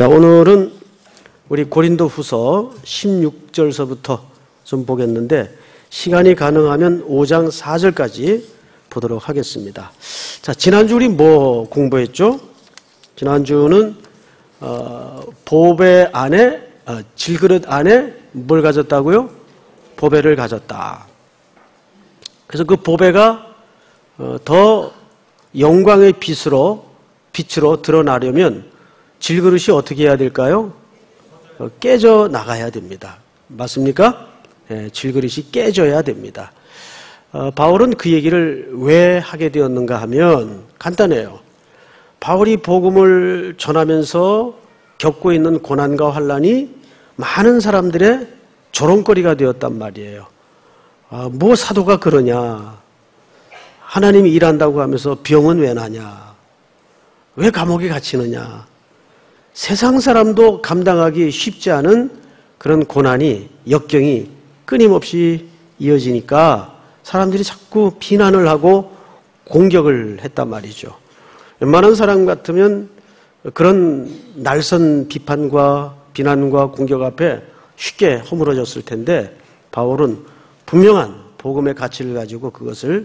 자, 오늘은 우리 고린도후서 16절서부터 좀 보겠는데 시간이 가능하면 5장 4절까지 보도록 하겠습니다. 자, 지난주 우리 뭐 공부했죠? 지난주는 보배 안에 질그릇 안에 뭘 가졌다고요? 보배를 가졌다. 그래서 그 보배가 더 영광의 빛으로 드러나려면 질그릇이 어떻게 해야 될까요? 깨져 나가야 됩니다. 맞습니까? 네, 질그릇이 깨져야 됩니다. 바울은 그 얘기를 왜 하게 되었는가 하면 간단해요. 바울이 복음을 전하면서 겪고 있는 고난과 환난이 많은 사람들의 조롱거리가 되었단 말이에요. 뭐 사도가 그러냐? 하나님이 일한다고 하면서 병은 왜 나냐? 왜 감옥에 갇히느냐? 세상 사람도 감당하기 쉽지 않은 그런 고난이, 역경이 끊임없이 이어지니까 사람들이 자꾸 비난을 하고 공격을 했단 말이죠. 웬만한 사람 같으면 그런 날선 비판과 비난과 공격 앞에 쉽게 허물어졌을 텐데 바울은 분명한 복음의 가치를 가지고 그것을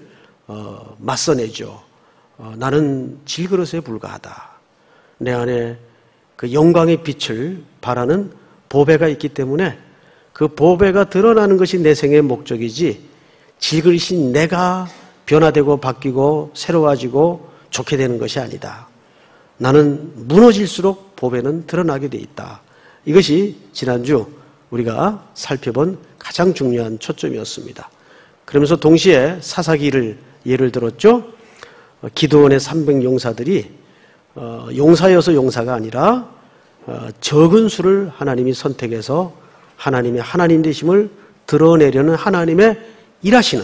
맞서내죠. 나는 질그릇에 불과하다. 내 안에 그 영광의 빛을 발하는 보배가 있기 때문에 그 보배가 드러나는 것이 내 생의 목적이지 질그릇이 내가 변화되고 바뀌고 새로워지고 좋게 되는 것이 아니다. 나는 무너질수록 보배는 드러나게 돼 있다. 이것이 지난주 우리가 살펴본 가장 중요한 초점이었습니다. 그러면서 동시에 사사기를 예를 들었죠. 기드온의 300용사들이 용사여서 용사가 아니라 적은 수를 하나님이 선택해서 하나님의 하나님 되심을 드러내려는 하나님의 일하시는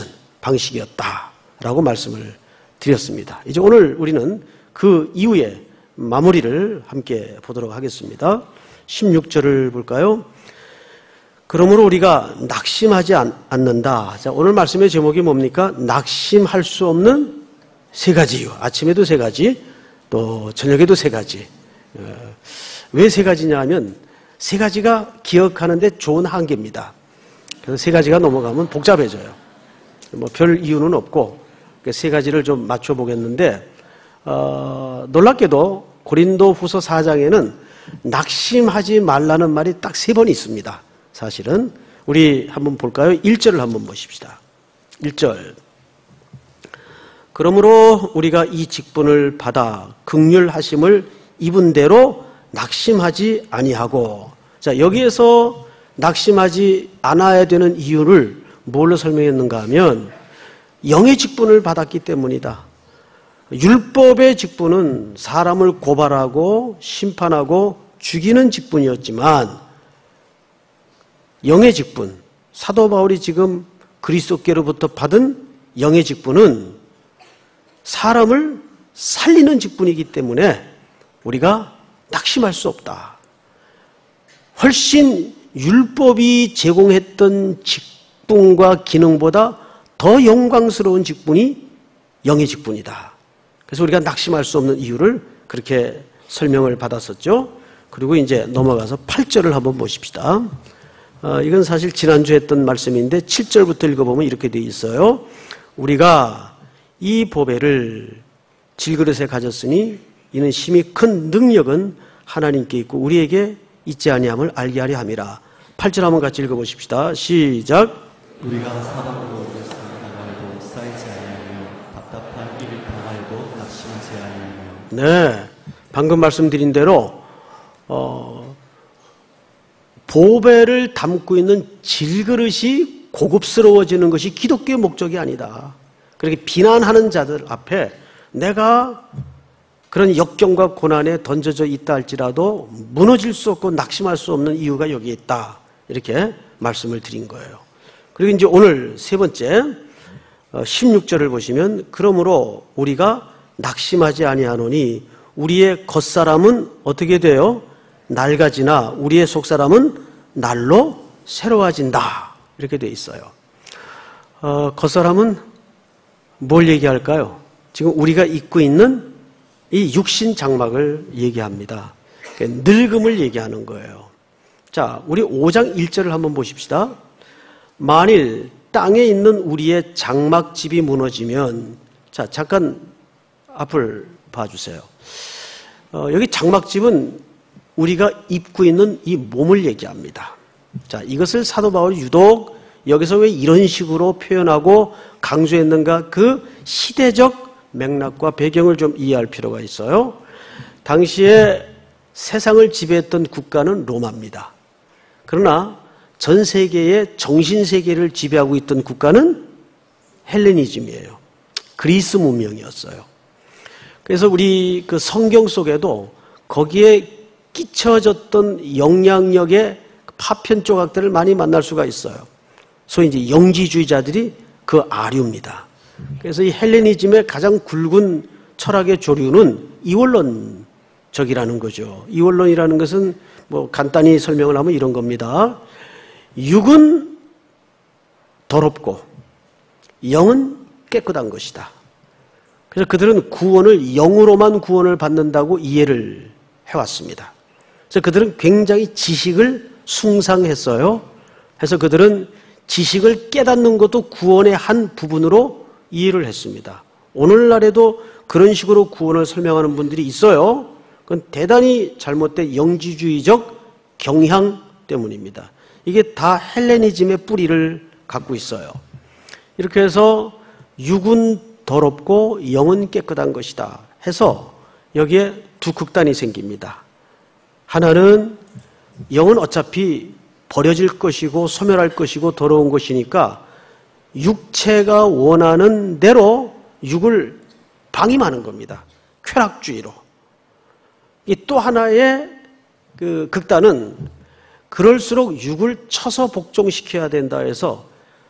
방식이었다라고 말씀을 드렸습니다. 이제 오늘 우리는 그 이후에 마무리를 함께 보도록 하겠습니다. 16절을 볼까요? 그러므로 우리가 낙심하지 않는다. 자, 오늘 말씀의 제목이 뭡니까? 낙심할 수 없는 세 가지 이유. 아침에도 세 가지, 또 저녁에도 세 가지. 왜 세 가지냐 하면 세 가지가 기억하는데 좋은 한계입니다. 그래서 세 가지가 넘어가면 복잡해져요. 뭐 별 이유는 없고 세 가지를 좀 맞춰보겠는데 놀랍게도 고린도후서 4장에는 낙심하지 말라는 말이 딱 3번 있습니다. 사실은 우리 한번 볼까요? 1절을 한번 보십시다. 1절. 그러므로 우리가 이 직분을 받아 긍휼하심을 입은 대로 낙심하지 아니하고, 자, 여기에서 낙심하지 않아야 되는 이유를 뭘로 설명했는가 하면 영의 직분을 받았기 때문이다. 율법의 직분은 사람을 고발하고 심판하고 죽이는 직분이었지만 영의 직분, 사도 바울이 지금 그리스도께로부터 받은 영의 직분은 사람을 살리는 직분이기 때문에 우리가 낙심할 수 없다. 훨씬 율법이 제공했던 직분과 기능보다 더 영광스러운 직분이 영의 직분이다. 그래서 우리가 낙심할 수 없는 이유를 그렇게 설명을 받았었죠. 그리고 이제 넘어가서 8절을 한번 보십시다. 이건 사실 지난주에 했던 말씀인데 7절부터 읽어보면 이렇게 되어 있어요. 우리가 이 보배를 질그릇에 가졌으니 이는 심히 큰 능력은 하나님께 있고 우리에게 있지 아니함을 알게 하려 함이라. 8절 한번 같이 읽어보십시다. 시작. 우리가 사방으로 당하고 쌓이지 아니하며 답답한 일을 당하고 낙심하지 아니하며. 네, 방금 말씀드린 대로 보배를 담고 있는 질그릇이 고급스러워지는 것이 기독교의 목적이 아니다. 그렇게 비난하는 자들 앞에 내가 그런 역경과 고난에 던져져 있다 할지라도 무너질 수 없고 낙심할 수 없는 이유가 여기에 있다. 이렇게 말씀을 드린 거예요. 그리고 이제 오늘 세 번째 16절을 보시면 그러므로 우리가 낙심하지 아니하노니 우리의 겉사람은 어떻게 돼요? 낡아지나 우리의 속사람은 날로 새로워진다. 이렇게 돼 있어요. 겉사람은 뭘 얘기할까요? 지금 우리가 입고 있는 이 육신 장막을 얘기합니다. 늙음을 얘기하는 거예요. 자, 우리 5장 1절을 한번 보십시다. 만일 땅에 있는 우리의 장막집이 무너지면, 자, 잠깐 앞을 봐주세요. 여기 장막집은 우리가 입고 있는 이 몸을 얘기합니다. 자, 이것을 사도 바울이 유독 여기서 왜 이런 식으로 표현하고 강조했는가? 그 시대적 맥락과 배경을 좀 이해할 필요가 있어요. 당시에 세상을 지배했던 국가는 로마입니다. 그러나 전 세계의 정신세계를 지배하고 있던 국가는 헬레니즘이에요. 그리스 문명이었어요. 그래서 우리 그 성경 속에도 거기에 끼쳐졌던 영향력의 파편 조각들을 많이 만날 수가 있어요. 소위 이제 영지주의자들이 그 아류입니다. 그래서 이 헬레니즘의 가장 굵은 철학의 조류는 이원론적이라는 거죠. 이원론이라는 것은 뭐 간단히 설명을 하면 이런 겁니다. 육은 더럽고 영은 깨끗한 것이다. 그래서 그들은 구원을 영으로만 구원을 받는다고 이해를 해왔습니다. 그래서 그들은 굉장히 지식을 숭상했어요. 그래서 그들은 지식을 깨닫는 것도 구원의 한 부분으로 이해를 했습니다. 오늘날에도 그런 식으로 구원을 설명하는 분들이 있어요. 그건 대단히 잘못된 영지주의적 경향 때문입니다. 이게 다 헬레니즘의 뿌리를 갖고 있어요. 이렇게 해서 육은 더럽고 영은 깨끗한 것이다 해서 여기에 두 극단이 생깁니다. 하나는 영은 어차피 버려질 것이고 소멸할 것이고 더러운 것이니까 육체가 원하는 대로 육을 방임하는 겁니다. 쾌락주의로. 이 또 하나의 그 극단은 그럴수록 육을 쳐서 복종시켜야 된다 해서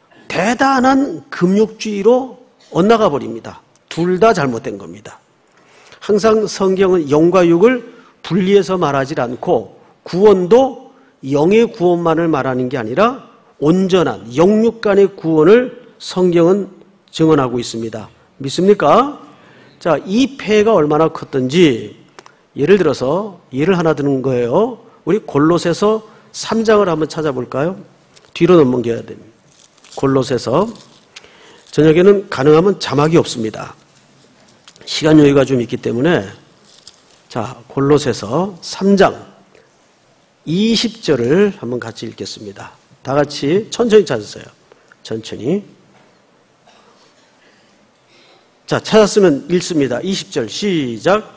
대단한 금욕주의로 엇나가 버립니다. 둘 다 잘못된 겁니다. 항상 성경은 영과 육을 분리해서 말하지 않고 구원도 영의 구원만을 말하는 게 아니라 온전한 영육 간의 구원을 성경은 증언하고 있습니다. 믿습니까? 자, 이 폐해가 얼마나 컸던지 예를 들어서 예를 하나 드는 거예요. 우리 골로새서 3장을 한번 찾아볼까요? 뒤로 넘겨야 됩니다. 골로새서 저녁에는 가능하면 자막이 없습니다. 시간 여유가 좀 있기 때문에 자, 골로새서 3장 20절을 한번 같이 읽겠습니다. 다 같이 천천히 찾으세요. 천천히. 자, 찾았으면 읽습니다. 20절 시작.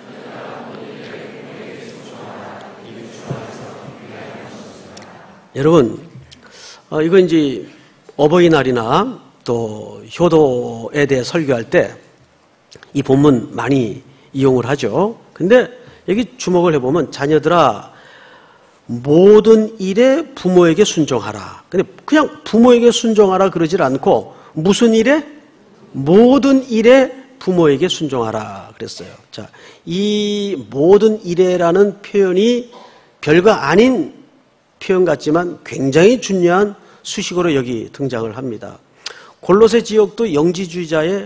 여러분, 이거 이제 어버이날이나 또 효도에 대해 설교할 때 이 본문 많이 이용을 하죠. 근데 여기 주목을 해보면 자녀들아 모든 일에 부모에게 순종하라. 근데 그냥 부모에게 순종하라 그러질 않고 무슨 일에? 모든 일에 부모에게 순종하라 그랬어요. 자, 이 모든 일에라는 표현이 별거 아닌 표현 같지만 굉장히 중요한 수식어로 여기 등장을 합니다. 골로새 지역도 영지주의자의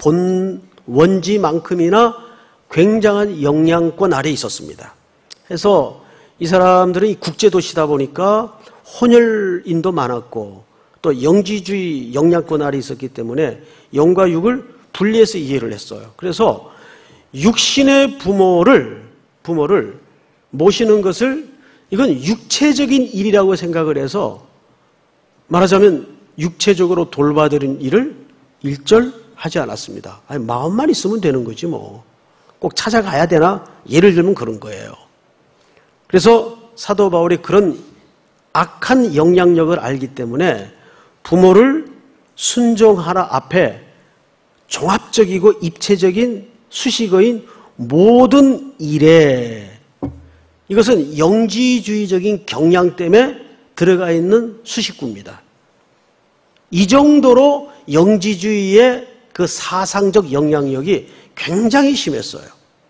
원지만큼이나 굉장한 영향권 아래에 있었습니다. 그래서 이 사람들은 이 국제도시다 보니까 혼혈인도 많았고 또 영지주의 영향권 아래에 있었기 때문에 영과 육을 분리해서 이해를 했어요. 그래서 육신의 부모를 모시는 것을 이건 육체적인 일이라고 생각을 해서 말하자면 육체적으로 돌봐드린 일을 일절하지 않았습니다. 아니, 마음만 있으면 되는 거지 뭐. 꼭 찾아가야 되나? 예를 들면 그런 거예요. 그래서 사도 바울이 그런 악한 영향력을 알기 때문에 부모를 순종하라 앞에 종합적이고 입체적인 수식어인 모든 일에 이것은 영지주의적인 경향 때문에 들어가 있는 수식구입니다. 이 정도로 영지주의의 그 사상적 영향력이 굉장히 심했어요.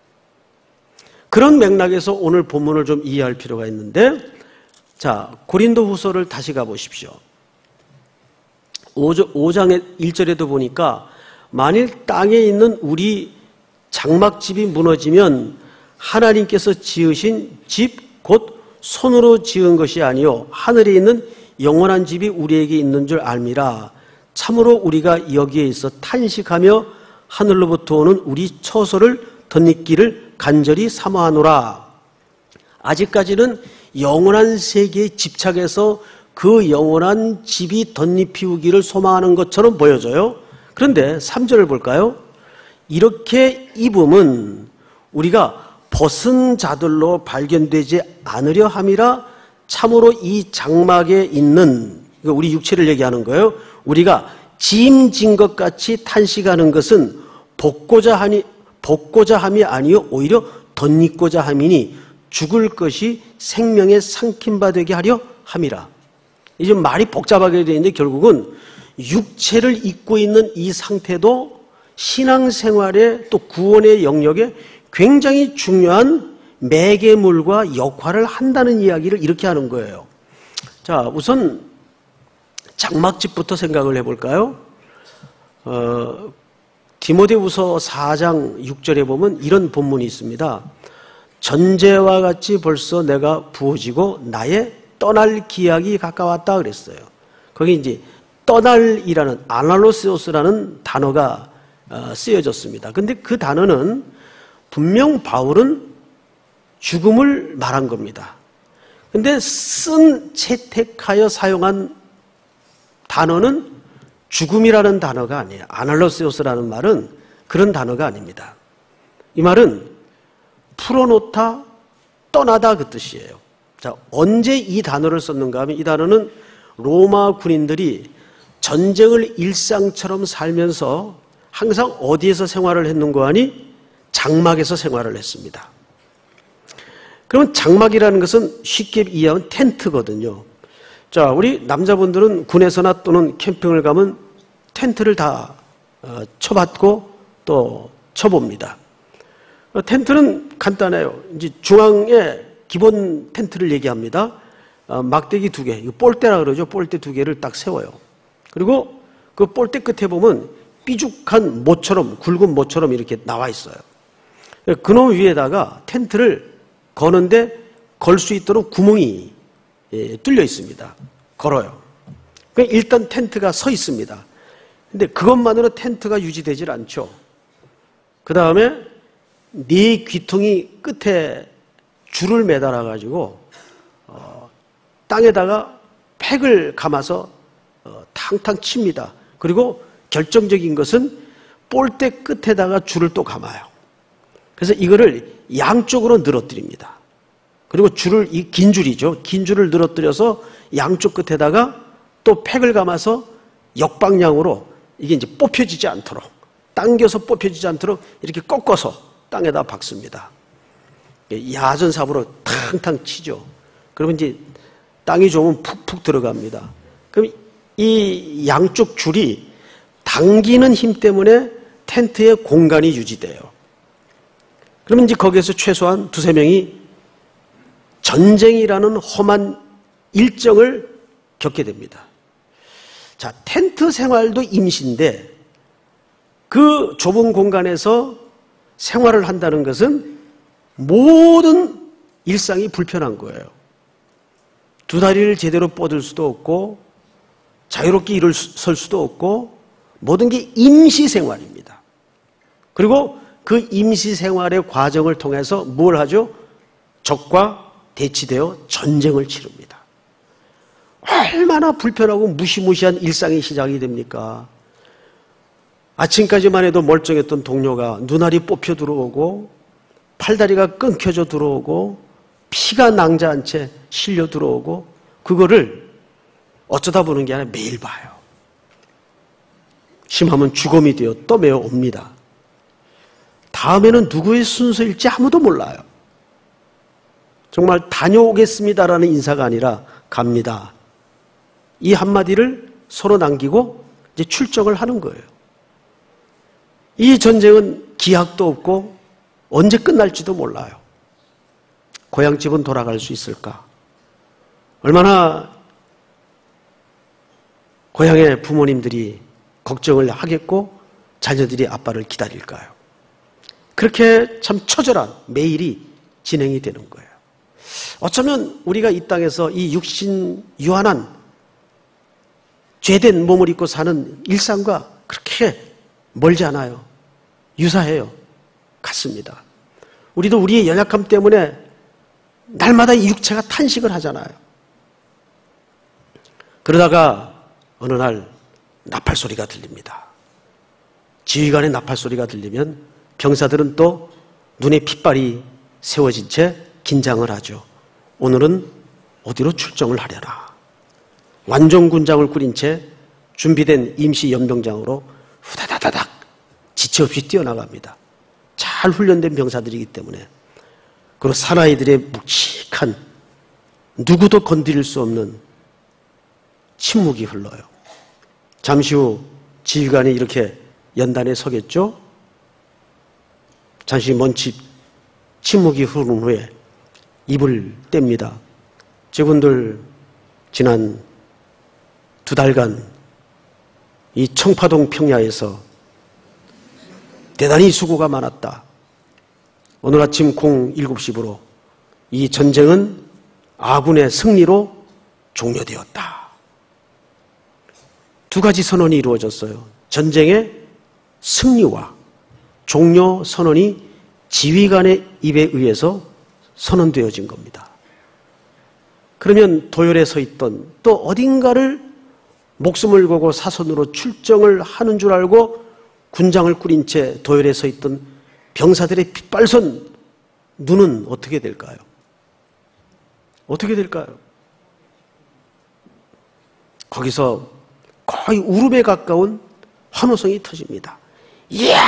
그런 맥락에서 오늘 본문을 좀 이해할 필요가 있는데 자, 고린도 후서를 다시 가보십시오. 5장의 1절에도 보니까 만일 땅에 있는 우리 장막집이 무너지면 하나님께서 지으신 집 곧 손으로 지은 것이 아니요 하늘에 있는 영원한 집이 우리에게 있는 줄 알미라. 참으로 우리가 여기에 있어 탄식하며 하늘로부터 오는 우리 처소를 덧입기를 간절히 사모하노라. 아직까지는 영원한 세계에 집착해서 그 영원한 집이 덧입히우기를 소망하는 것처럼 보여져요. 그런데 3절을 볼까요? 이렇게 입음은 우리가 벗은 자들로 발견되지 않으려 함이라. 참으로 이 장막에 있는, 우리 육체를 얘기하는 거예요. 우리가 짐진 것 같이 탄식하는 것은 벗고자 함이 아니요 오히려 덧입고자 함이니 죽을 것이 생명에 삼킨 바 되게 하려 함이라. 이제 말이 복잡하게 되어 있는데 결국은 육체를 입고 있는 이 상태도 신앙생활의 또 구원의 영역에 굉장히 중요한 매개물과 역할을 한다는 이야기를 이렇게 하는 거예요. 자, 우선 장막집부터 생각을 해볼까요? 디모데후서 4장 6절에 보면 이런 본문이 있습니다. 전제와 같이 벌써 내가 부어지고 나의 떠날 기약이 가까웠다 그랬어요. 거기 이제 떠날이라는 아날로세오스라는 단어가 쓰여졌습니다. 근데 그 단어는 분명 바울은 죽음을 말한 겁니다. 근데 채택하여 사용한 단어는 죽음이라는 단어가 아니에요. 아날로세오스라는 말은 그런 단어가 아닙니다. 이 말은 풀어놓다, 떠나다 그 뜻이에요. 자, 언제 이 단어를 썼는가 하면 이 단어는 로마 군인들이 전쟁을 일상처럼 살면서 항상 어디에서 생활을 했는가 하니 장막에서 생활을 했습니다. 그러면 장막이라는 것은 쉽게 이해하면 텐트거든요. 자, 우리 남자분들은 군에서나 또는 캠핑을 가면 텐트를 다 쳐봤고 또 쳐봅니다. 텐트는 간단해요. 이제 중앙에 기본 텐트를 얘기합니다. 막대기 2개, 이거 볼대라 그러죠. 볼대 2개를 딱 세워요. 그리고 그 볼대 끝에 보면 삐죽한 모처럼, 굵은 모처럼 이렇게 나와 있어요. 그놈 위에다가 텐트를 거는데 걸 수 있도록 구멍이 뚫려 있습니다. 걸어요. 그러니까 일단 텐트가 서 있습니다. 근데 그것만으로 텐트가 유지되질 않죠. 그 다음에 네 귀퉁이 끝에 줄을 매달아 가지고 땅에다가 팩을 감아서 탕탕 칩니다. 그리고 결정적인 것은 볼대 끝에다가 줄을 또 감아요. 그래서 이거를 양쪽으로 늘어뜨립니다. 그리고 줄을, 이 긴 줄이죠. 긴 줄을 늘어뜨려서 양쪽 끝에다가 또 팩을 감아서 역방향으로 이게 이제 뽑혀지지 않도록, 당겨서 뽑혀지지 않도록 이렇게 꺾어서 땅에다 박습니다. 야전삽으로 탕탕 치죠. 그러면 이제 땅이 좋으면 푹푹 들어갑니다. 그럼 이 양쪽 줄이 당기는 힘 때문에 텐트의 공간이 유지돼요. 그러면 이제 거기에서 최소한 2-3명이 전쟁이라는 험한 일정을 겪게 됩니다. 자, 텐트 생활도 임시인데 그 좁은 공간에서 생활을 한다는 것은 모든 일상이 불편한 거예요. 2다리를 제대로 뻗을 수도 없고 자유롭게 일어설 수도 없고 모든 게 임시 생활입니다. 그리고 그 임시 생활의 과정을 통해서 뭘 하죠? 적과 대치되어 전쟁을 치릅니다. 얼마나 불편하고 무시무시한 일상이 시작이 됩니까? 아침까지만 해도 멀쩡했던 동료가 눈알이 뽑혀 들어오고 팔다리가 끊겨져 들어오고 피가 낭자한 채 실려 들어오고 그거를 어쩌다 보는 게 아니라 매일 봐요. 심하면 죽음이 되어 떠매어 옵니다. 다음에는 누구의 순서일지 아무도 몰라요. 정말 다녀오겠습니다라는 인사가 아니라 갑니다. 이 한마디를 서로 남기고 이제 출정을 하는 거예요. 이 전쟁은 기약도 없고 언제 끝날지도 몰라요. 고향집은 돌아갈 수 있을까? 얼마나 고향의 부모님들이 걱정을 하겠고 자녀들이 아빠를 기다릴까요? 그렇게 참 처절한 매일이 진행이 되는 거예요. 어쩌면 우리가 이 땅에서 이 육신 유한한 죄된 몸을 입고 사는 일상과 그렇게 멀지 않아요. 유사해요. 같습니다. 우리도 우리의 연약함 때문에 날마다 이 육체가 탄식을 하잖아요. 그러다가 어느 날 나팔 소리가 들립니다. 지휘관의 나팔 소리가 들리면 병사들은 또 눈에 핏발이 세워진 채 긴장을 하죠. 오늘은 어디로 출정을 하려나. 완종군장을 꾸린 채 준비된 임시 연병장으로 후다다다닥 지체 없이 뛰어나갑니다. 잘 훈련된 병사들이기 때문에. 그리고 사나이들의 묵직한 누구도 건드릴 수 없는 침묵이 흘러요. 잠시 후 지휘관이 이렇게 연단에 서겠죠. 잠시 먼 침묵이 흐른 후에 입을 뗍니다. 제군들 지난 2달간 이 청파동 평야에서 대단히 수고가 많았다. 오늘 아침 07시부로 이 전쟁은 아군의 승리로 종료되었다. 2가지 선언이 이루어졌어요. 전쟁의 승리와 종료 선언이 지휘관의 입에 의해서 선언되어진 겁니다. 그러면 도열에 서 있던 또 어딘가를 목숨을 걸고 사선으로 출정을 하는 줄 알고 군장을 꾸린 채 도열에 서 있던 병사들의 핏발선 눈은 어떻게 될까요? 어떻게 될까요? 거기서 거의 울음에 가까운 환호성이 터집니다. 이야!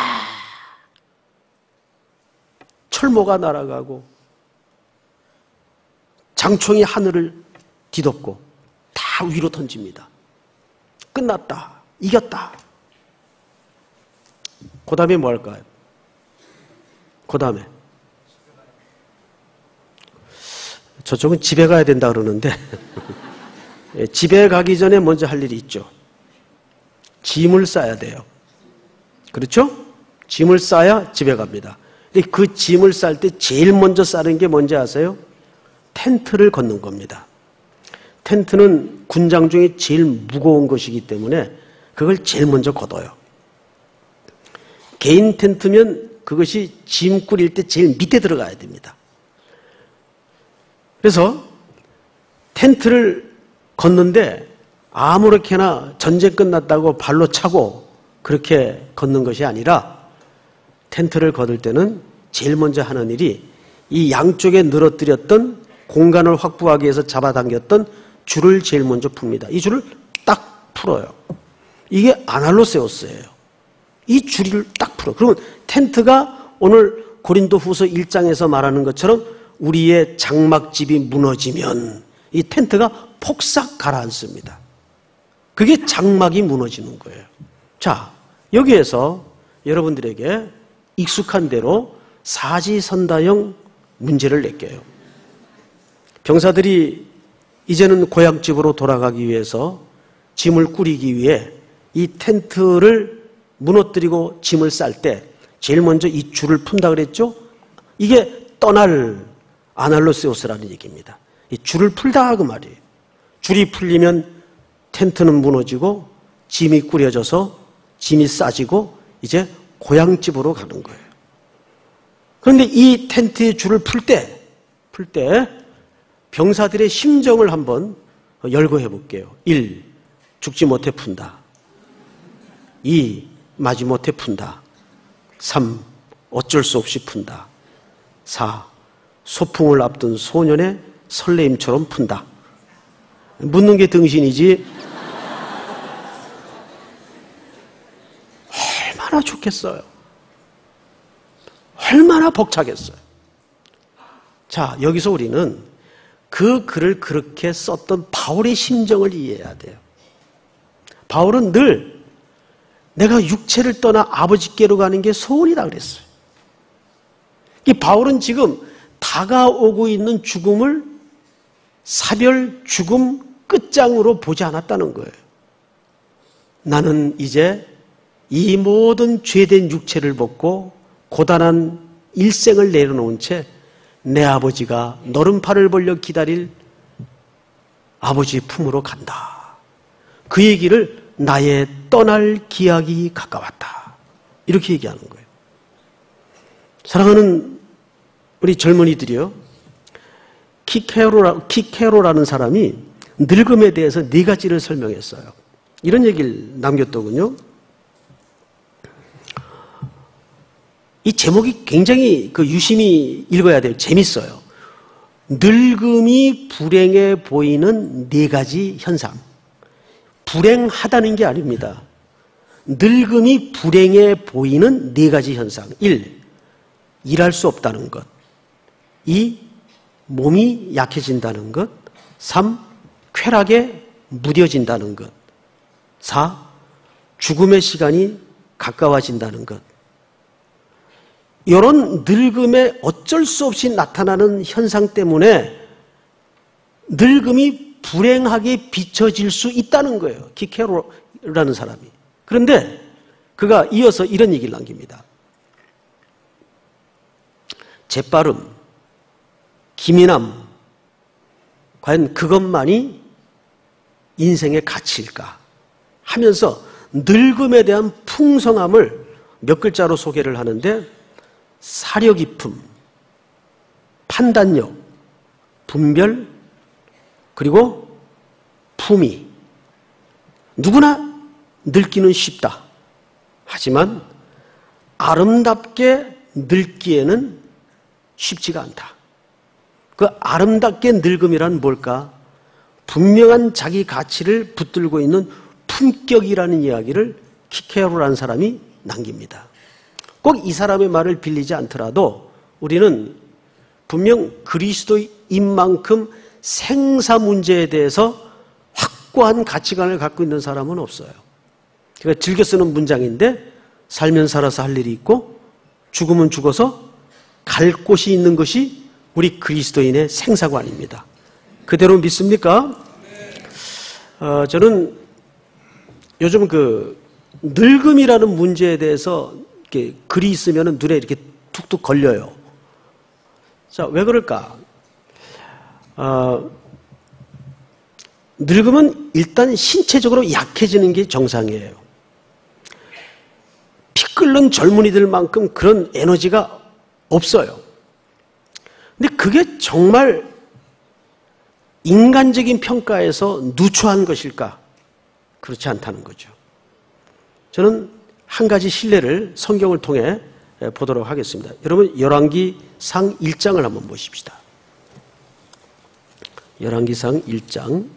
철모가 날아가고 장총이 하늘을 뒤덮고 다 위로 던집니다. 끝났다. 이겼다. 그 다음에 뭐 할까요? 그 다음에 저쪽은 집에 가야 된다 그러는데 집에 가기 전에 먼저 할 일이 있죠. 짐을 싸야 돼요. 그렇죠? 짐을 싸야 집에 갑니다. 근데 그 짐을 쌀 때 제일 먼저 싸는 게 뭔지 아세요? 텐트를 걷는 겁니다. 텐트는 군장 중에 제일 무거운 것이기 때문에 그걸 제일 먼저 걷어요. 개인 텐트면 그것이 짐 꾸릴 때 제일 밑에 들어가야 됩니다. 그래서 텐트를 걷는데 아무렇게나 전쟁 끝났다고 발로 차고 그렇게 걷는 것이 아니라 텐트를 걷을 때는 제일 먼저 하는 일이 이 양쪽에 늘어뜨렸던 공간을 확보하기 위해서 잡아당겼던 줄을 제일 먼저 풉니다. 이 줄을 딱 풀어요. 이게 아날로세우스예요. 이 줄을 딱 풀어. 그러면 텐트가 오늘 고린도후서 1장에서 말하는 것처럼 우리의 장막집이 무너지면 이 텐트가 폭삭 가라앉습니다. 그게 장막이 무너지는 거예요. 자, 여기에서 여러분들에게 익숙한 대로 사지선다형 문제를 낼게요. 병사들이 이제는 고향집으로 돌아가기 위해서 짐을 꾸리기 위해 이 텐트를 무너뜨리고 짐을 쌀 때 제일 먼저 이 줄을 푼다 그랬죠? 이게 떠날 아날로세우스라는 얘기입니다. 이 줄을 풀다 그 말이에요. 줄이 풀리면 텐트는 무너지고 짐이 꾸려져서 짐이 싸지고 이제 고향집으로 가는 거예요. 그런데 이 텐트의 줄을 풀 때 병사들의 심정을 한번 열거해 볼게요. 1. 죽지 못해 푼다. 2. 마지못해 푼다. 3. 어쩔 수 없이 푼다. 4. 소풍을 앞둔 소년의 설레임처럼 푼다. 묻는 게 등신이지 얼마나 좋겠어요. 얼마나 벅차겠어요. 자, 여기서 우리는 그 글을 그렇게 썼던 바울의 심정을 이해해야 돼요. 바울은 늘 내가 육체를 떠나 아버지께로 가는 게 소원이다 그랬어요. 이 바울은 지금 다가오고 있는 죽음을 사별 죽음 끝장으로 보지 않았다는 거예요. 나는 이제 이 모든 죄된 육체를 벗고 고단한 일생을 내려놓은 채 내 아버지가 너른 팔을 벌려 기다릴 아버지 품으로 간다. 그 얘기를 나의 떠날 기약이 가까웠다. 이렇게 얘기하는 거예요. 사랑하는 우리 젊은이들이요. 키케로라는 사람이 늙음에 대해서 4가지를 설명했어요. 이런 얘기를 남겼더군요. 이 제목이 굉장히 유심히 읽어야 돼요. 재밌어요. 늙음이 불행해 보이는 4가지 현상. 불행하다는 게 아닙니다. 늙음이 불행해 보이는 4가지 현상. 1. 일할 수 없다는 것. 2. 몸이 약해진다는 것. 3. 쾌락에 무뎌진다는 것. 4. 죽음의 시간이 가까워진다는 것. 이런 늙음에 어쩔 수 없이 나타나는 현상 때문에 늙음이 불행하게 비춰질 수 있다는 거예요. 키케로라는 사람이. 그런데 그가 이어서 이런 얘기를 남깁니다. 재빠름, 기민함, 과연 그것만이 인생의 가치일까 하면서 늙음에 대한 풍성함을 몇 글자로 소개를 하는데 사려 깊음, 판단력, 분별, 그리고 품위. 누구나 늙기는 쉽다. 하지만 아름답게 늙기에는 쉽지가 않다. 그 아름답게 늙음이란 뭘까? 분명한 자기 가치를 붙들고 있는 품격이라는 이야기를 키케로라는 사람이 남깁니다. 꼭 이 사람의 말을 빌리지 않더라도 우리는 분명 그리스도인 만큼 생사 문제에 대해서 확고한 가치관을 갖고 있는 사람은 없어요. 제가 즐겨 쓰는 문장인데 살면 살아서 할 일이 있고 죽으면 죽어서 갈 곳이 있는 것이 우리 그리스도인의 생사관입니다. 그대로 믿습니까? 저는 요즘 늙음이라는 문제에 대해서 이렇게 글이 있으면 눈에 이렇게 툭툭 걸려요. 자, 왜 그럴까? 늙음은 일단 신체적으로 약해지는 게 정상이에요. 피 끓는 젊은이들만큼 그런 에너지가 없어요. 근데 그게 정말 인간적인 평가에서 누추한 것일까? 그렇지 않다는 거죠. 저는 한 가지 신뢰를 성경을 통해 보도록 하겠습니다. 여러분 열왕기상 1장을 한번 보십시다. 열왕기상 1장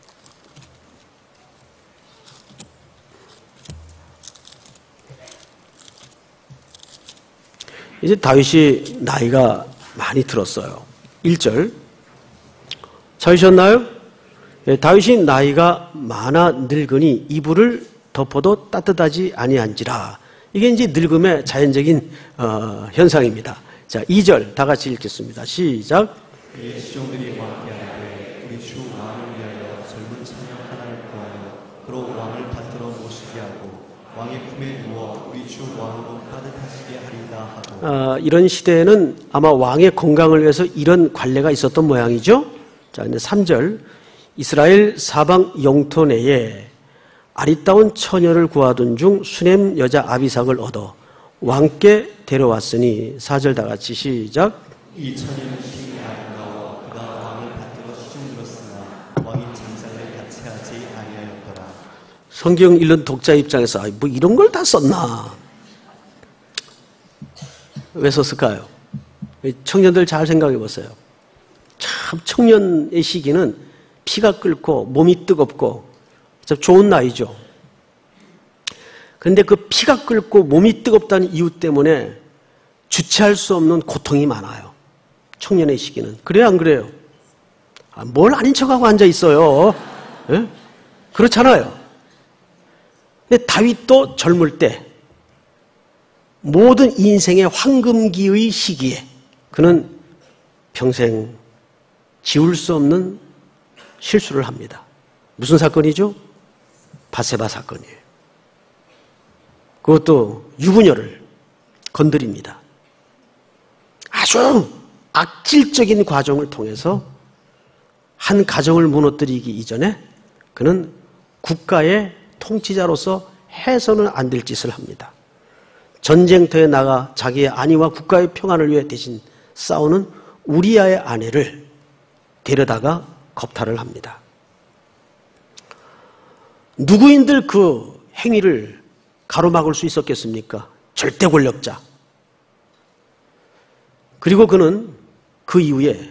이제 다윗이 나이가 많이 들었어요. 1절 찾으셨나요? 다윗이 나이가 많아 늙으니 이불을 덮어도 따뜻하지 아니한지라. 이게 이제 늙음의 자연적인 현상입니다. 자, 2절 다 같이 읽겠습니다. 시작. 그의 시종들이 왕께 하되 우리 주 왕을 위하여 젊은 처녀 하나를 구하여 그로 왕을 받들어 모시게 하고 왕의 품에 누워 우리 주 왕으로 따뜻하시게 하리이다 하고. 이런 시대에는 아마 왕의 건강을 위해서 이런 관례가 있었던 모양이죠. 자, 근데 3절 이스라엘 사방 영토 내에 아리따운 처녀를 구하던 중 수넴 여자 아비삭을 얻어 왕께 데려왔으니 4절 다 같이 시작. 이 처녀는 심히 아름다워 그가 왕을 받들어 시중들었으나 왕이 장상을 같이 하지 아니하였더라. 성경 읽는 독자 입장에서 뭐 이런 걸 다 썼나? 왜 썼을까요? 청년들 잘 생각해 보세요. 참 청년의 시기는 피가 끓고 몸이 뜨겁고 참 좋은 나이죠. 그런데 그 피가 끓고 몸이 뜨겁다는 이유 때문에 주체할 수 없는 고통이 많아요. 청년의 시기는. 그래요, 안 그래요? 뭘 아닌 척하고 앉아 있어요. 예? 그렇잖아요. 근데 다윗도 젊을 때 모든 인생의 황금기의 시기에 그는 평생 지울 수 없는 실수를 합니다. 무슨 사건이죠? 바세바 사건이에요. 그것도 유부녀를 건드립니다. 아주 악질적인 과정을 통해서 한 가정을 무너뜨리기 이전에 그는 국가의 통치자로서 해서는 안 될 짓을 합니다. 전쟁터에 나가 자기의 아내와 국가의 평안을 위해 대신 싸우는 우리아의 아내를 데려다가 겁탈을 합니다. 누구인들 그 행위를 가로막을 수 있었겠습니까? 절대 권력자. 그리고 그는 그 이후에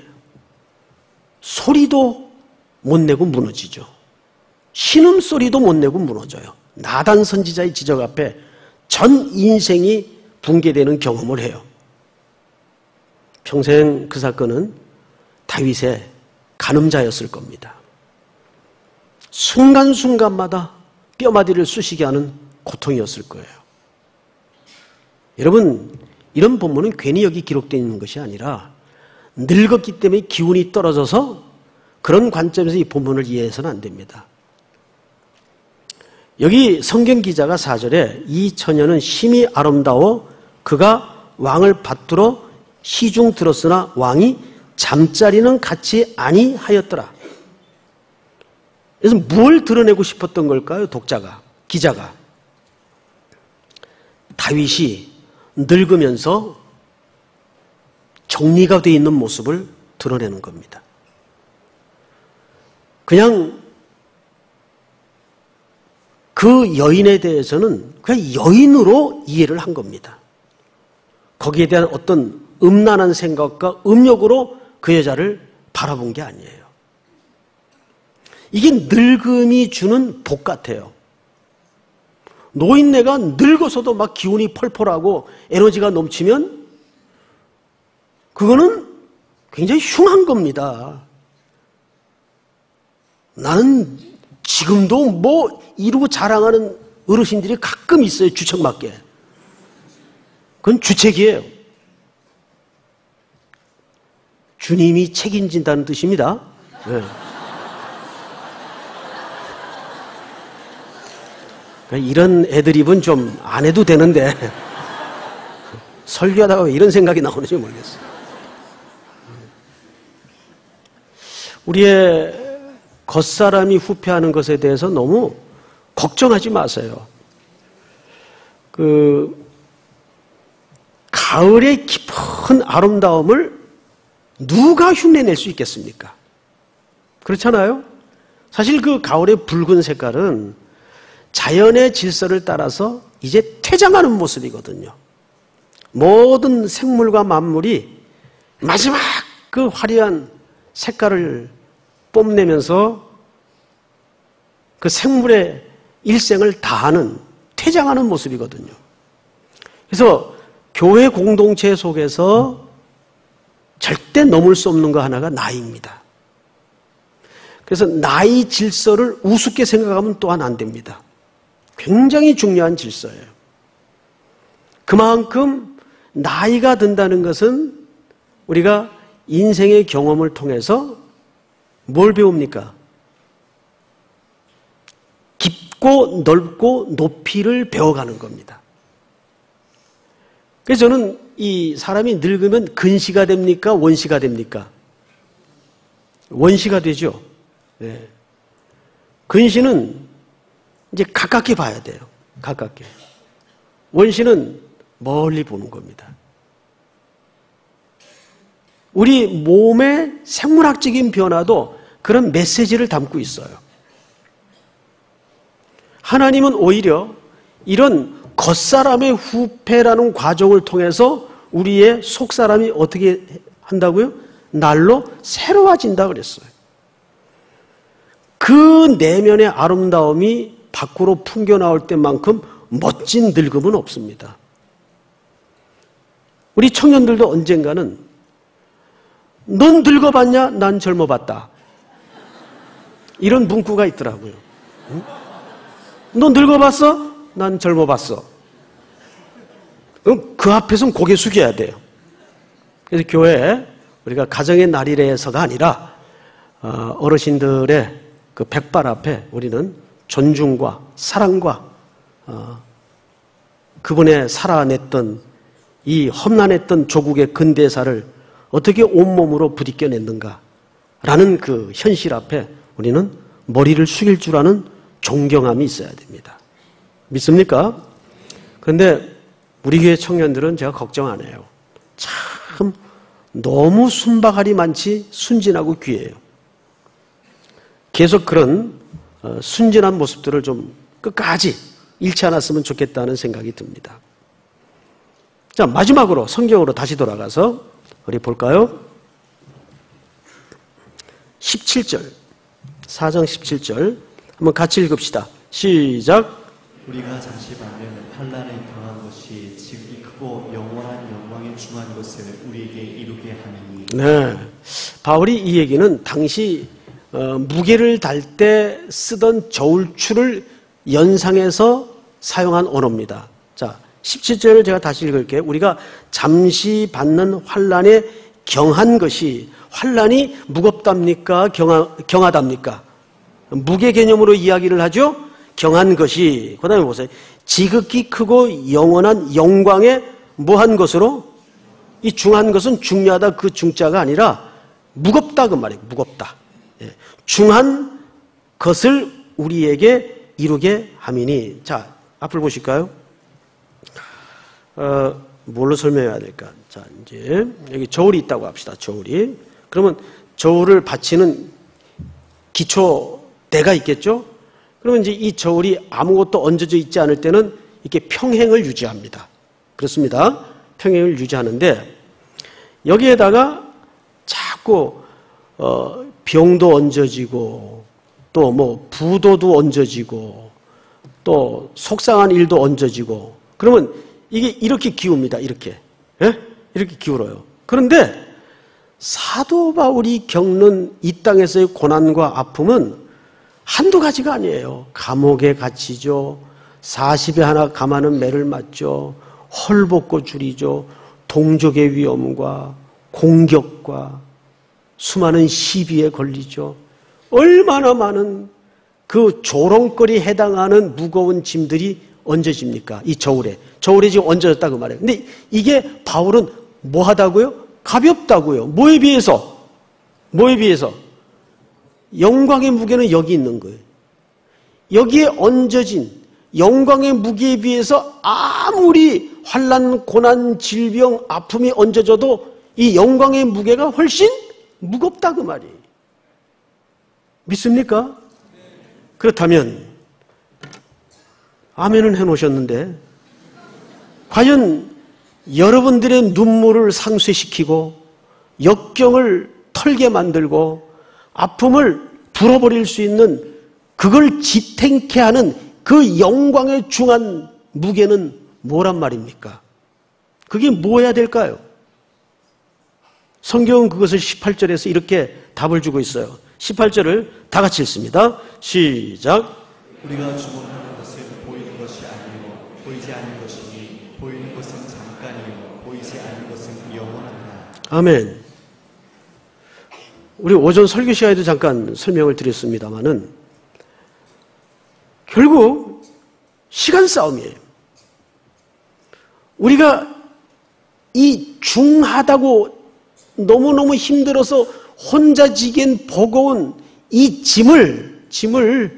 소리도 못 내고 무너지죠. 신음소리도 못 내고 무너져요. 나단 선지자의 지적 앞에 전 인생이 붕괴되는 경험을 해요. 평생 그 사건은 다윗의 간음자였을 겁니다. 순간순간마다 뼈마디를 쑤시게 하는 고통이었을 거예요. 여러분, 이런 본문은 괜히 여기 기록되어 있는 것이 아니라 늙었기 때문에 기운이 떨어져서 그런 관점에서 이 본문을 이해해서는 안 됩니다. 여기 성경 기자가 4절에 이 처녀는 심히 아름다워 그가 왕을 받들어 시중 들었으나 왕이 잠자리는 같이 아니하였더라. 그래서 뭘 드러내고 싶었던 걸까요? 기자가. 다윗이 늙으면서 정리가 되어 있는 모습을 드러내는 겁니다. 그냥 그 여인에 대해서는 그냥 여인으로 이해를 한 겁니다. 거기에 대한 어떤 음란한 생각과 음욕으로 그 여자를 바라본 게 아니에요. 이게 늙음이 주는 복 같아요. 노인네가 늙어서도 막 기운이 펄펄하고 에너지가 넘치면 그거는 굉장히 흉한 겁니다. 나는 지금도 뭐 이루고 자랑하는 어르신들이 가끔 있어요. 주책맞게. 그건 주책이에요. 주님이 책임진다는 뜻입니다. 네. 이런 애드립은 좀 안 해도 되는데 설교하다가 왜 이런 생각이 나오는지 모르겠어요. 우리의 겉사람이 후패하는 것에 대해서 너무 걱정하지 마세요. 가을의 깊은 아름다움을 누가 흉내낼 수 있겠습니까? 그렇잖아요? 사실 그 가을의 붉은 색깔은 자연의 질서를 따라서 이제 퇴장하는 모습이거든요. 모든 생물과 만물이 마지막 그 화려한 색깔을 뽐내면서 그 생물의 일생을 다하는, 퇴장하는 모습이거든요. 그래서 교회 공동체 속에서 절대 넘을 수 없는 거 하나가 나이입니다. 그래서 나이 질서를 우습게 생각하면 또한 안 됩니다. 굉장히 중요한 질서예요. 그만큼 나이가 든다는 것은 우리가 인생의 경험을 통해서 뭘 배웁니까? 깊고 넓고 높이를 배워가는 겁니다. 그래서 저는 이 사람이 늙으면 근시가 됩니까? 원시가 됩니까? 원시가 되죠. 네. 근시는 이제 가깝게 봐야 돼요. 가깝게. 원시는 멀리 보는 겁니다. 우리 몸의 생물학적인 변화도 그런 메시지를 담고 있어요. 하나님은 오히려 이런 겉사람의 후패라는 과정을 통해서 우리의 속사람이 어떻게 한다고요? 날로 새로워진다 그랬어요. 그 내면의 아름다움이 밖으로 풍겨나올 때만큼 멋진 늙음은 없습니다. 우리 청년들도 언젠가는 넌 늙어봤냐? 난 젊어봤다. 이런 문구가 있더라고요. 응? 넌 늙어봤어? 난 젊어봤어. 그 앞에서는 고개 숙여야 돼요. 그래서 교회에 우리가 가정의 날이래서가 아니라 어르신들의 그 백발 앞에 우리는 존중과 사랑과 그분의 살아냈던 이 험난했던 조국의 근대사를 어떻게 온몸으로 부딪혀냈는가라는 그 현실 앞에 우리는 머리를 숙일 줄 아는 존경함이 있어야 됩니다. 믿습니까? 그런데 우리 교회 청년들은 제가 걱정 안 해요. 참 너무 순박하리 많지 순진하고 귀해요. 계속 그런 순진한 모습들을 좀 끝까지 잃지 않았으면 좋겠다는 생각이 듭니다. 자, 마지막으로 성경으로 다시 돌아가서 우리 볼까요? 17절, 4장 17절 한번 같이 읽읍시다. 시작. 우리가 잠시 반면 환난에 당한 것이 지극히 크고 영원한 영광에 중한 것을 우리에게 이루게 하느니. 네, 바울이 이 얘기는 당시 무게를 달 때 쓰던 저울추를 연상해서 사용한 언어입니다. 자, 17절을 제가 다시 읽을게요. 우리가 잠시 받는 환난에 경한 것이, 환난이 무겁답니까? 경하답니까? 무게 개념으로 이야기를 하죠. 경한 것이, 그 다음에 보세요. 지극히 크고 영원한 영광에 뭐한 것으로? 이 중한 것은 중요하다 그 중자가 아니라 무겁다 그 말이에요. 무겁다. 예. 중한 것을 우리에게 이루게 함이니. 자, 앞을 보실까요? 뭘로 설명해야 될까? 자, 이제 여기 저울이 있다고 합시다. 저울이. 그러면 저울을 받치는 기초대가 있겠죠? 그러면 이제 이 저울이 아무것도 얹어져 있지 않을 때는 이렇게 평행을 유지합니다. 그렇습니다. 평행을 유지하는데 여기에다가 자꾸 병도 얹어지고 또 뭐 부도도 얹어지고 또 속상한 일도 얹어지고 그러면 이게 이렇게 기웁니다. 이렇게. 예? 이렇게 기울어요. 그런데 사도 바울이 겪는 이 땅에서의 고난과 아픔은 한두 가지가 아니에요. 감옥에 갇히죠. 40에 하나 감하는 매를 맞죠. 헐벗고 줄이죠. 동족의 위험과 공격과 수많은 시비에 걸리죠. 얼마나 많은 그 조롱거리에 해당하는 무거운 짐들이 얹어집니까? 이 저울에. 저울에 지금 얹어졌다고 말해요. 근데 이게 바울은 뭐 하다고요? 가볍다고요. 뭐에 비해서? 뭐에 비해서? 영광의 무게는 여기 있는 거예요. 여기에 얹어진 영광의 무게에 비해서 아무리 환난, 고난, 질병, 아픔이 얹어져도 이 영광의 무게가 훨씬 무겁다 그 말이에요. 믿습니까? 그렇다면 아멘은 해놓으셨는데 과연 여러분들의 눈물을 상쇄시키고 역경을 털게 만들고 아픔을 불어버릴 수 있는 그걸 지탱케 하는 그 영광에 중한 무게는 뭐란 말입니까? 그게 뭐여야 될까요? 성경은 그것을 18절에서 이렇게 답을 주고 있어요. 18절을 다 같이 읽습니다. 시작. 우리가 주목하는 것은 보이는 것이 아니요 보이지 않는 것이니 보이는 것은 잠깐이요 보이지 않는 것은 영원하다. 아멘. 우리 오전 설교 시간에도 잠깐 설명을 드렸습니다마는 결국 시간 싸움이에요. 우리가 이 중하다고 너무너무 힘들어서 혼자 지기엔 버거운 이 짐을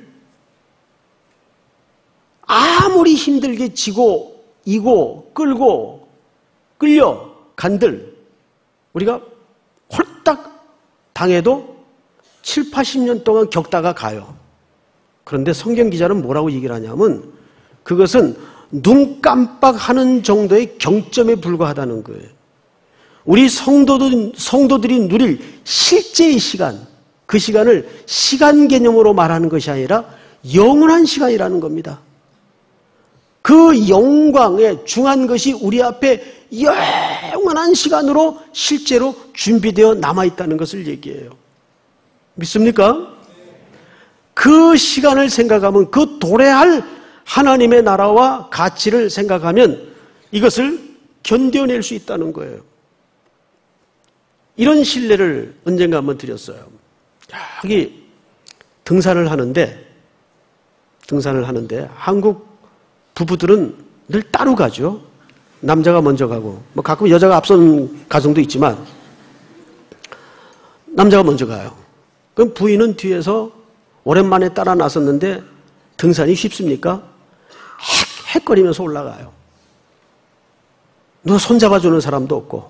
아무리 힘들게 지고 이고 끌고 끌려 간들 우리가 홀딱 당해도 7, 80년 동안 겪다가 가요. 그런데 성경 기자는 뭐라고 얘기를 하냐면 그것은 눈 깜빡하는 정도의 경점에 불과하다는 거예요. 우리 성도들이 누릴 실제의 시간, 그 시간을 시간 개념으로 말하는 것이 아니라 영원한 시간이라는 겁니다. 그 영광에 중한 것이 우리 앞에 영원한 시간으로 실제로 준비되어 남아있다는 것을 얘기해요. 믿습니까? 그 시간을 생각하면 그 도래할 하나님의 나라와 가치를 생각하면 이것을 견뎌낼 수 있다는 거예요. 이런 신뢰를 언젠가 한번 드렸어요. 여기 등산을 하는데 한국 부부들은 늘 따로 가죠. 남자가 먼저 가고 뭐 가끔 여자가 앞선 가정도 있지만 남자가 먼저 가요. 그럼 부인은 뒤에서 오랜만에 따라 나섰는데 등산이 쉽습니까? 헥헥거리면서 올라가요. 누가 손잡아주는 사람도 없고.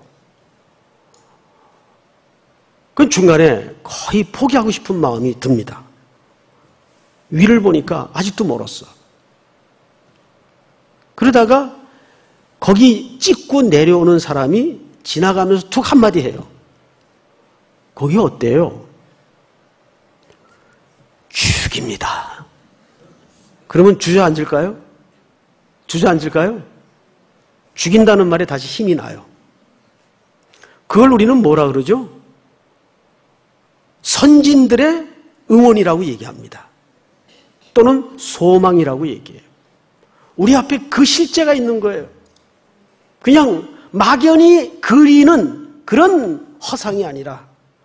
그 중간에 거의 포기하고 싶은 마음이 듭니다. 위를 보니까 아직도 멀었어. 그러다가 거기 찍고 내려오는 사람이 지나가면서 툭 한마디 해요. 거기 어때요? 죽입니다. 그러면 주저앉을까요? 주저앉을까요? 죽인다는 말에 다시 힘이 나요. 그걸 우리는 뭐라 그러죠? 선진들의 응원이라고 얘기합니다. 또는 소망이라고 얘기해요. 우리 앞에 그 실제가 있는 거예요. 그냥 막연히 그리는 그런 허상이 아니라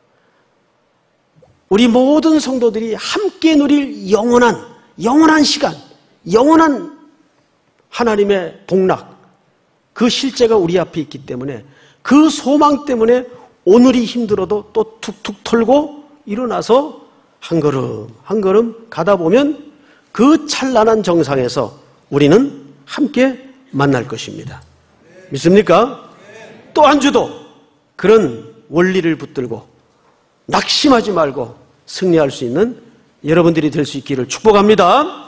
우리 모든 성도들이 함께 누릴 영원한 시간, 영원한 하나님의 복락, 그 실제가 우리 앞에 있기 때문에 그 소망 때문에 오늘이 힘들어도 또 툭툭 털고 일어나서 한 걸음 한 걸음 가다 보면 그 찬란한 정상에서 우리는 함께 만날 것입니다. 믿습니까? 또 한 주도 그런 원리를 붙들고 낙심하지 말고 승리할 수 있는 여러분들이 될 수 있기를 축복합니다.